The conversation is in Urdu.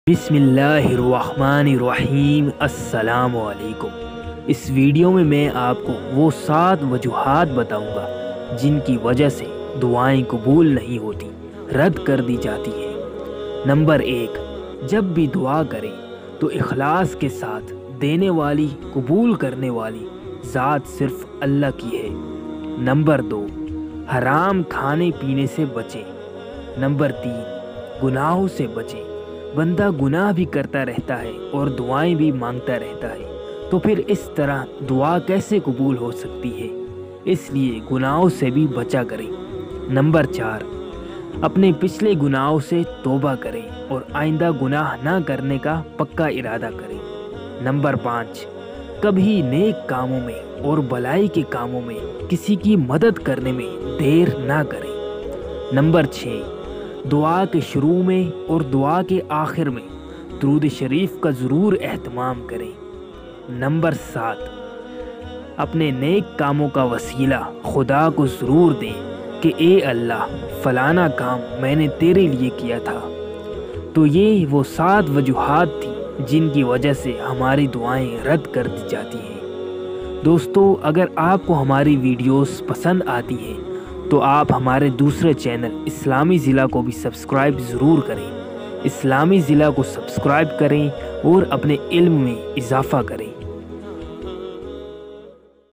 بسم اللہ الرحمن الرحیم۔ السلام علیکم۔ اس ویڈیو میں آپ کو وہ 7 وجوہات بتاؤں گا جن کی وجہ سے دعائیں قبول نہیں ہوتی، رد کر دی جاتی ہیں۔ نمبر 1، جب بھی دعا کریں تو اخلاص کے ساتھ۔ دینے والی، قبول کرنے والی ذات صرف اللہ کی ہے۔ نمبر 2، حرام کھانے پینے سے بچیں۔ نمبر 3، گناہوں سے بچیں۔ بندہ گناہ بھی کرتا رہتا ہے اور دعائیں بھی مانگتا رہتا ہے، تو پھر اس طرح دعا کیسے قبول ہو سکتی ہے؟ اس لیے گناہوں سے بھی بچا کریں۔ نمبر 4، اپنے پچھلے گناہوں سے توبہ کریں اور آئندہ گناہ نہ کرنے کا پکا ارادہ کریں۔ نمبر 5، کبھی نیک کاموں میں اور بھلائی کے کاموں میں کسی کی مدد کرنے میں دیر نہ کریں۔ نمبر 6، دعا کے شروع میں اور دعا کے آخر میں درود شریف کا ضرور اہتمام کریں۔ نمبر 7، اپنے نیک کاموں کا وسیلہ خدا کو ضرور دیں کہ اے اللہ، فلانا کام میں نے تیرے لیے کیا تھا۔ تو یہ وہ 7 وجوہات تھیں جن کی وجہ سے ہماری دعائیں رد کر دی جاتی ہیں۔ دوستو، اگر آپ کو ہماری ویڈیوز پسند آتی ہیں تو آپ ہمارے دوسرے چینل اسلامی ضلع کو بھی سبسکرائب ضرور کریں۔ اسلامی ضلع کو سبسکرائب کریں اور اپنے علم میں اضافہ کریں۔